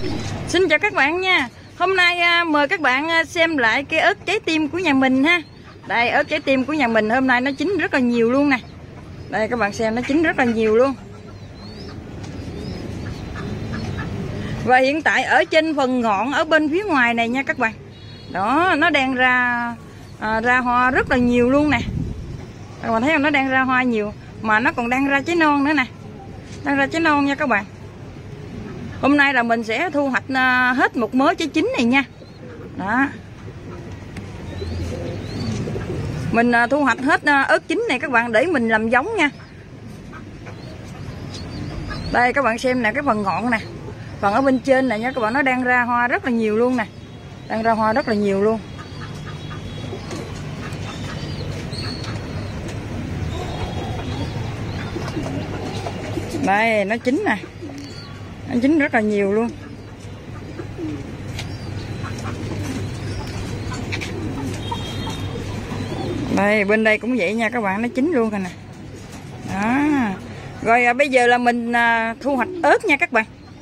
Xin chào các bạn nha. Hôm nay mời các bạn xem lại cái ớt trái tim của nhà mình ha. Đây, ớt trái tim của nhà mình hôm nay nó chín rất là nhiều luôn nè. Đây các bạn xem, nó chín rất là nhiều luôn. Và hiện tại ở trên phần ngọn ở bên phía ngoài này nha các bạn. Đó, nó đang ra hoa rất là nhiều luôn nè. Các bạn thấy không? Nó đang ra hoa nhiều mà nó còn đang ra trái non nữa nè. Đang ra trái non nha các bạn. Hôm nay là mình sẽ thu hoạch hết một mớ trái chín này nha. Đó. Mình thu hoạch hết ớt chín này các bạn để mình làm giống nha. Đây các bạn xem nè, cái phần ngọn nè. Phần ở bên trên này nha các bạn, nó đang ra hoa rất là nhiều luôn nè. Đang ra hoa rất là nhiều luôn. Đây, nó chín nè. Nó chín rất là nhiều luôn. Đây, bên đây cũng vậy nha các bạn, nó chín luôn rồi nè. Đó. Rồi bây giờ là mình thu hoạch ớt nha các bạn.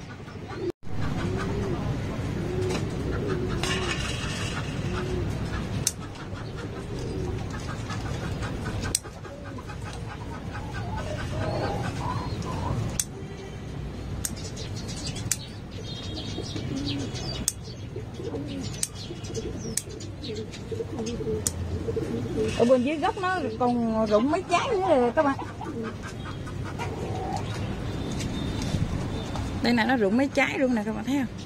Ở bên dưới gốc nó còn rụng mấy trái nữa rồi các bạn. Đây nè, nó rụng mấy trái luôn nè các bạn thấy không?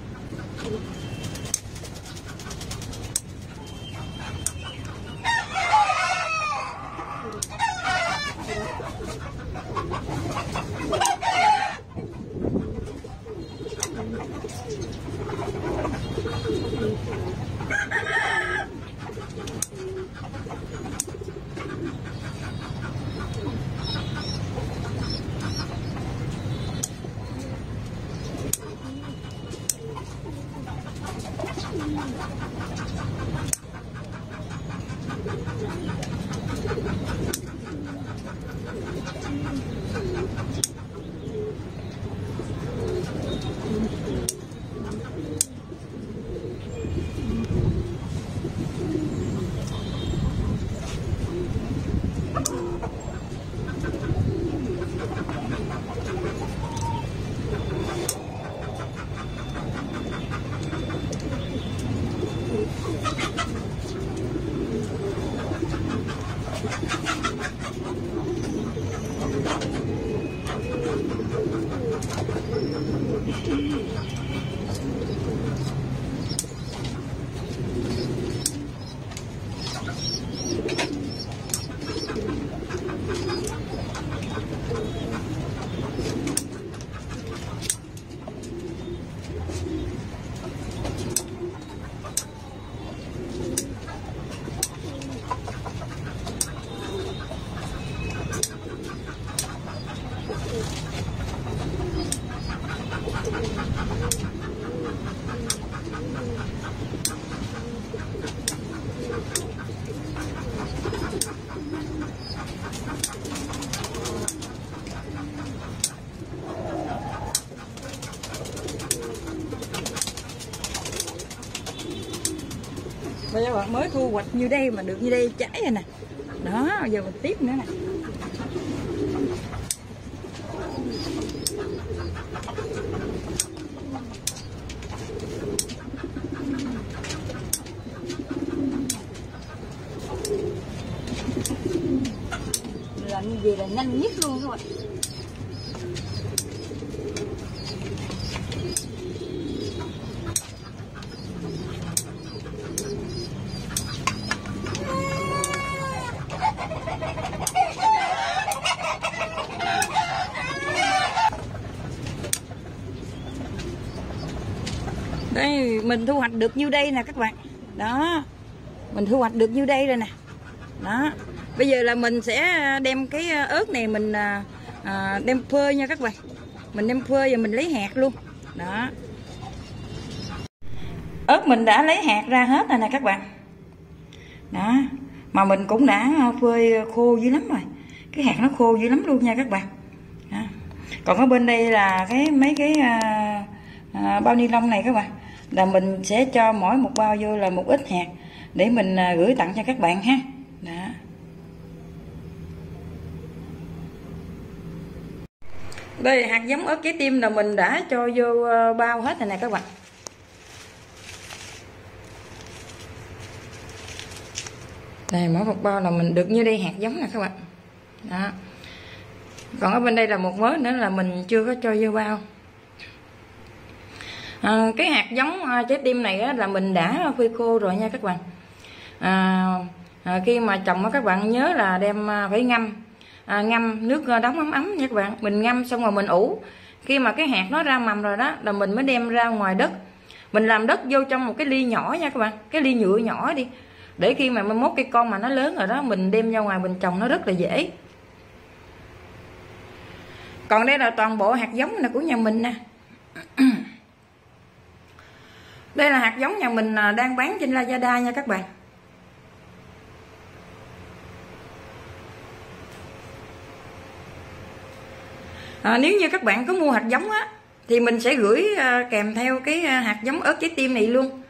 Bây giờ bạn mới thu hoạch như đây mà được như đây trái rồi nè. Đó, giờ mình tiếp nữa nè. Làm như vậy là nhanh nhất luôn các bạn. Đây, mình thu hoạch được nhiêu đây nè các bạn. Đó, mình thu hoạch được nhiêu đây rồi nè. Đó, bây giờ là mình sẽ đem cái ớt này mình đem phơi nha các bạn. Mình đem phơi và mình lấy hạt luôn. Đó, ớt mình đã lấy hạt ra hết rồi nè các bạn. Đó, mà mình cũng đã phơi khô dữ lắm rồi. Cái hạt nó khô dữ lắm luôn nha các bạn. Đó. Còn ở bên đây là mấy cái bao ni lông này các bạn, là mình sẽ cho mỗi một bao vô là một ít hạt để mình gửi tặng cho các bạn ha. Đó. Đây hạt giống ớt trái tim là mình đã cho vô bao hết rồi nè các bạn. Đây mỗi một bao là mình được như đây hạt giống nè các bạn. Đó. Còn ở bên đây là một mớ nữa là mình chưa có cho vô bao. Cái hạt giống trái tim này á, là mình đã phơi khô rồi nha các bạn. Khi mà trồng á, các bạn nhớ là đem phải ngâm nước đóng ấm ấm nha các bạn. Mình ngâm xong rồi mình ủ. Khi mà cái hạt nó ra mầm rồi đó là mình mới đem ra ngoài đất. Mình làm đất vô trong một cái ly nhỏ nha các bạn, cái ly nhựa nhỏ đi, để khi mà mốt cây con mà nó lớn rồi đó mình đem ra ngoài mình trồng nó rất là dễ. Còn đây là toàn bộ hạt giống này của nhà mình nè. Đây là hạt giống nhà mình đang bán trên Lazada nha các bạn. Nếu như các bạn có mua hạt giống á thì mình sẽ gửi kèm theo cái hạt giống ớt trái tim này luôn.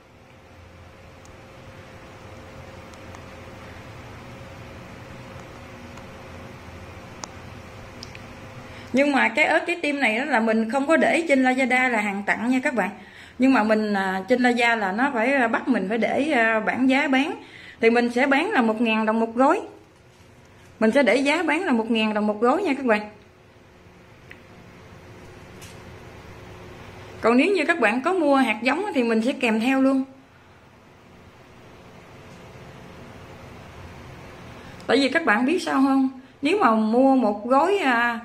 Nhưng mà cái ớt trái tim này đó là mình không có để trên Lazada là hàng tặng nha các bạn. Nhưng mà mình trên Lazada là nó phải bắt mình phải để bảng giá bán. Thì mình sẽ bán là 1.000 đồng một gói. Mình sẽ để giá bán là 1.000 đồng một gói nha các bạn. Còn nếu như các bạn có mua hạt giống thì mình sẽ kèm theo luôn. Tại vì các bạn biết sao không? Nếu mà mua một gói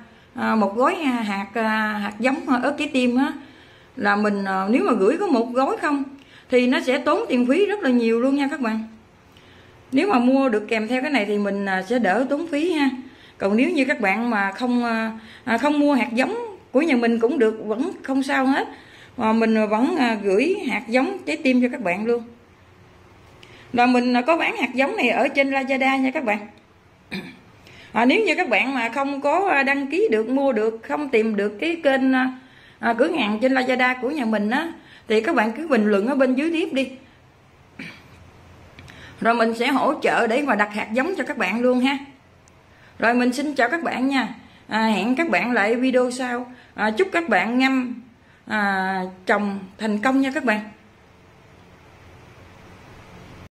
hạt giống ớt trái tim á, là mình nếu mà gửi có một gói không thì nó sẽ tốn tiền phí rất là nhiều luôn nha các bạn. Nếu mà mua được kèm theo cái này thì mình sẽ đỡ tốn phí ha. Còn nếu như các bạn mà không mua hạt giống của nhà mình cũng được, vẫn không sao hết, mà mình vẫn gửi hạt giống trái tim cho các bạn luôn. Là mình có bán hạt giống này ở trên Lazada nha các bạn. Nếu như các bạn mà không có đăng ký được, mua được, không tìm được cái kênh cửa hàng trên Lazada của nhà mình á, thì các bạn cứ bình luận ở bên dưới clip đi, rồi mình sẽ hỗ trợ để mà đặt hạt giống cho các bạn luôn ha. Rồi mình xin chào các bạn nha. Hẹn các bạn lại video sau. Chúc các bạn ngâm trồng thành công nha các bạn.